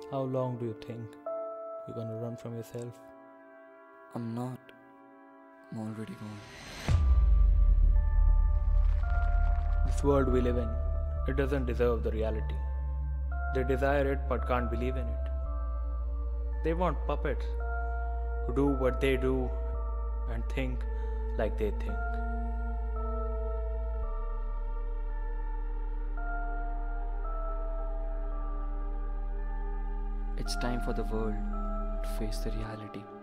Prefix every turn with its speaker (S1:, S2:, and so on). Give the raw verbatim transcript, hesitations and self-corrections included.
S1: How long do you think you're gonna run from yourself?
S2: I'm not. I'm already gone.
S1: This world we live in, it doesn't deserve the reality. They desire it but can't believe in it. They want puppets who do what they do and think like they think.
S2: It's time for the world to face the reality.